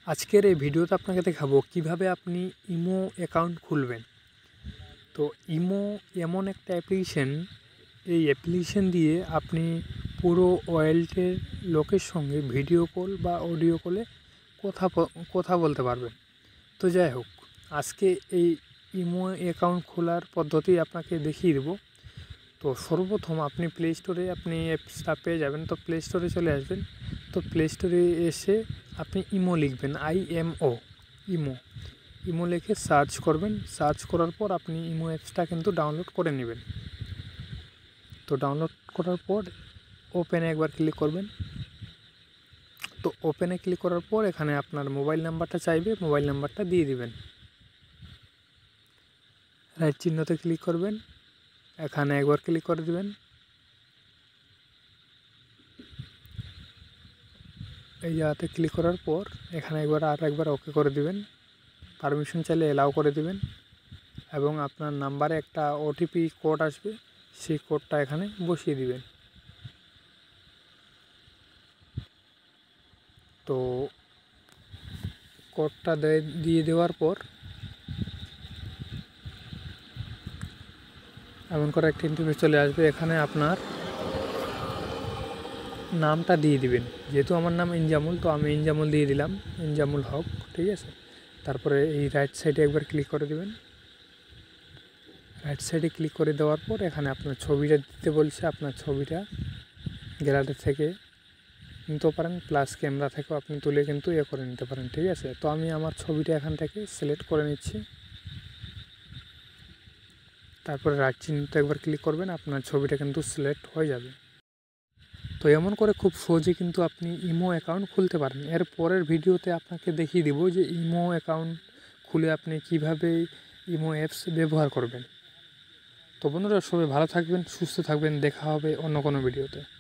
আজকের এই ভিডিওতে আপনাকে দেখাবো কিভাবে আপনি ইমো অ্যাকাউন্ট খুলবেন। তো ইমো এমন একটা অ্যাপ্লিকেশন, এই অ্যাপ্লিকেশন দিয়ে আপনি পুরো ওয়ার্ল্ডের লোকের সঙ্গে ভিডিও কল বা অডিও কলে কথা বলতে পারবেন। তো যাই হোক, আজকে এই ইমো অ্যাকাউন্ট খোলার পদ্ধতি আপনাকে দেখিয়ে দেবো। তো সর্বপ্রথম আপনি প্লে স্টোরে আপনি অ্যাপসটা পেয়ে যাবেন। তো প্লে স্টোরে চলে আসবেন। তো প্লে স্টোরে এসে আপনি ইমো লিখবেন, IMO, ইমো লিখে সার্চ করবেন। সার্চ করার পর আপনি ইমো অ্যাপসটা কিন্তু ডাউনলোড করে নেবেন। তো ডাউনলোড করার পর ওপেনে একবার ক্লিক করবেন। তো ওপেনে ক্লিক করার পর এখানে আপনার মোবাইল নাম্বারটা চাইবে, মোবাইল নাম্বারটা দিয়ে দিবেন। রাইট চিহ্নতে ক্লিক করবেন, এখানে একবার ক্লিক করে দিবেন। এই জায়গাতে ক্লিক করার পর এখানে একবার ওকে করে দিবেন। পারমিশন চাইলে এলাও করে দিবেন এবং আপনার নাম্বারে একটা ওটিপি কোড আসবে, সেই কোডটা এখানে বসিয়ে দিবেন। তো কোডটা দিয়ে দেওয়ার পর এমন করে একটা ইন্টারফেস চলে আসবে। এখানে আপনার নামটা দিয়ে দিবেন। যেহেতু আমার নাম ইনজামুল, তো আমি ইনজামুল দিয়ে দিলাম, ইনজামুল হক, ঠিক আছে। তারপরে এই রাইট সাইডে একবার ক্লিক করে দিবেন। রাইট সাইডে ক্লিক করে দেওয়ার পর এখানে আপনার ছবিটা দিতে বলছে। আপনার ছবিটা গ্যালারি থেকে নিতে পারেন, প্লাস ক্যামেরা থেকেও আপনি তুলে কিন্তু করে নিতে পারেন, ঠিক আছে। তো আমি আমার ছবিটা এখান থেকে সিলেক্ট করে নিচ্ছি। তারপরে রাইট চিহ্নতে একবার ক্লিক করবেন, আপনার ছবিটা কিন্তু সিলেক্ট হয়ে যাবে। তো এমন করে খুব সহজে কিন্তু আপনি ইমো অ্যাকাউন্ট খুলতে পারেন। এর পরের ভিডিওতে আপনাকে দেখিয়ে দেবো যে ইমো অ্যাকাউন্ট খুলে আপনি কিভাবে ইমো অ্যাপস ব্যবহার করবেন। তো বন্ধুরা, সবাই ভালো থাকবেন, সুস্থ থাকবেন। দেখা হবে অন্য কোনো ভিডিওতে।